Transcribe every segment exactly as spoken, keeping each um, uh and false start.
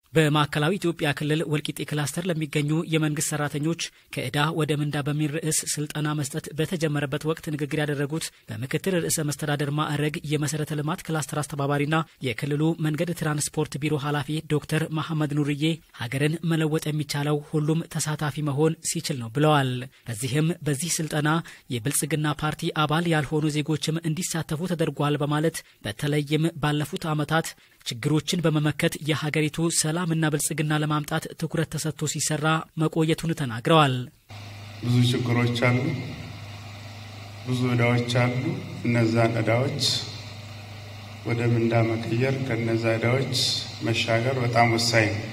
በማዕከላዊ ኢትዮጵያ ክልል ወልቂጤ ክላስተር ለሚገኙ የመንግስት ሰራተኞች ከዕዳ ወደ ምንዳ በሚል ርዕስ ስልጠና መስጠት በተጀመረበት ወቅት ንግግር ያደረጉት በምክትል ርዕሰ መስተዳድር ማዕረግ የመሰረተ ልማት ክላስተር አስተባባሪና የክልሉ መንገድ ትራንስፖርት ቢሮ ኃላፊ ዶክተር መሐመድ ኑርዬ ሀገርን መለወጥ የሚቻለው ሁሉም ተሳታፊ መሆን ሲችል ነው ብለዋል። በዚህም በዚህ ስልጠና የብልጽግና ፓርቲ አባል ያልሆኑ ዜጎችም እንዲሳተፉ ተደርጓል በማለት በተለይም ባለፉት ዓመታት ችግሮችን በመመከት የሀገሪቱ ሰላምና ብልጽግና ለማምጣት ትኩረት ተሰጥቶ ሲሰራ መቆየቱን ተናግረዋል። ብዙ ችግሮች አሉ፣ ብዙ ዕዳዎች አሉ። እነዛን ዕዳዎች ወደ ምንዳ መቀየር፣ ከነዛ ዕዳዎች መሻገር በጣም ወሳኝ ነው።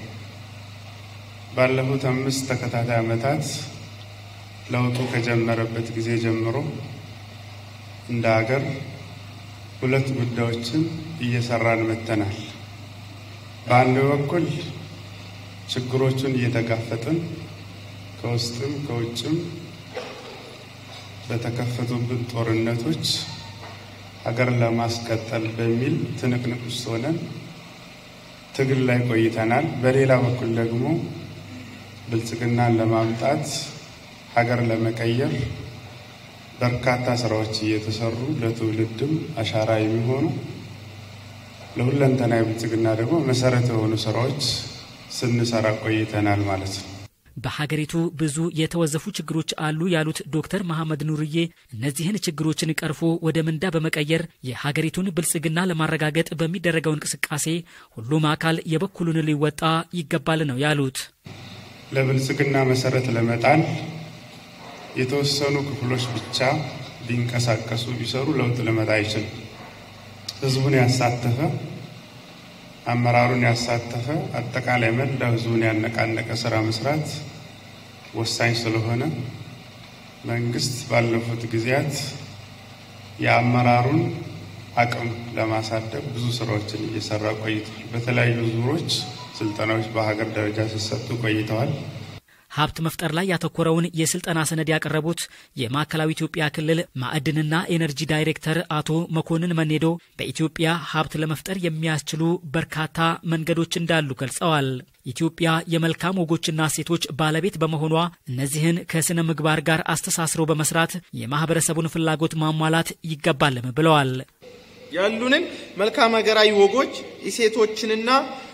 ባለፉት አምስት ተከታታይ ዓመታት ለውጡ ከጀመረበት ጊዜ ጀምሮ እንደ ሀገር ሁለት ጉዳዮችን እየሰራን መተናል። በአንድ በኩል ችግሮችን እየተጋፈጥን ከውስጥም ከውጭም በተከፈቱብን ጦርነቶች ሀገር ለማስቀጠል በሚል ትንቅንቅ ውስጥ ሆነን ትግል ላይ ቆይተናል። በሌላ በኩል ደግሞ ብልጽግናን ለማምጣት ሀገር ለመቀየር በርካታ ስራዎች እየተሰሩ ለትውልድም አሻራ የሚሆኑ ለሁለንተናዊ ብልጽግና ደግሞ መሰረት የሆኑ ስራዎች ስንሰራ ቆይተናል ማለት ነው። በሀገሪቱ ብዙ የተወዘፉ ችግሮች አሉ ያሉት ዶክተር መሐመድ ኑርዬ እነዚህን ችግሮችን ቀርፎ ወደ ምንዳ በመቀየር የሀገሪቱን ብልጽግና ለማረጋገጥ በሚደረገው እንቅስቃሴ ሁሉም አካል የበኩሉን ሊወጣ ይገባል ነው ያሉት። ለብልጽግና መሰረት ለመጣል የተወሰኑ ክፍሎች ብቻ ቢንቀሳቀሱ ቢሰሩ ለውጥ ለመጣ አይችልም። ህዝቡን ያሳተፈ አመራሩን ያሳተፈ አጠቃላይ መላው ህዝቡን ያነቃነቀ ስራ መስራት ወሳኝ ስለሆነ መንግስት ባለፉት ጊዜያት የአመራሩን አቅም ለማሳደግ ብዙ ስራዎችን እየሰራ ቆይቷል። በተለያዩ ዙሮች ስልጠናዎች በሀገር ደረጃ ሲሰጡ ቆይተዋል። ሀብት መፍጠር ላይ ያተኮረውን የስልጠና ሰነድ ያቀረቡት የማዕከላዊ ኢትዮጵያ ክልል ማዕድንና ኤነርጂ ዳይሬክተር አቶ መኮንን መኔዶ በኢትዮጵያ ሀብት ለመፍጠር የሚያስችሉ በርካታ መንገዶች እንዳሉ ገልጸዋል። ኢትዮጵያ የመልካም ወጎችና እሴቶች ባለቤት በመሆኗ እነዚህን ከስነ ምግባር ጋር አስተሳስሮ በመስራት የማህበረሰቡን ፍላጎት ማሟላት ይገባልም ብለዋል። ያሉንን መልካም ሀገራዊ ወጎች እሴቶችንና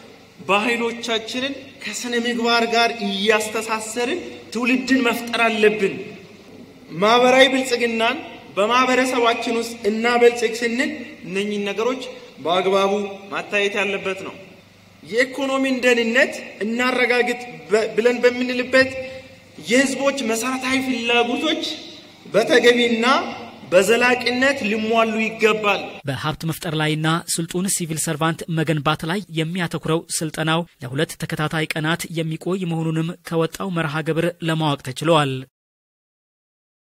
ባህሎቻችንን ከስነ ምግባር ጋር እያስተሳሰርን ትውልድን መፍጠር አለብን። ማህበራዊ ብልጽግናን በማህበረሰባችን ውስጥ እና በልጽግ ስንል እነኚህ ነገሮች በአግባቡ ማታየት ያለበት ነው። የኢኮኖሚን ደህንነት እናረጋግጥ ብለን በምንልበት የህዝቦች መሰረታዊ ፍላጎቶች በተገቢና በዘላቂነት ሊሟሉ ይገባል። በሀብት መፍጠር ላይና ስልጡን ሲቪል ሰርቫንት መገንባት ላይ የሚያተኩረው ስልጠናው ለሁለት ተከታታይ ቀናት የሚቆይ መሆኑንም ከወጣው መርሃ ግብር ለማወቅ ተችሏል።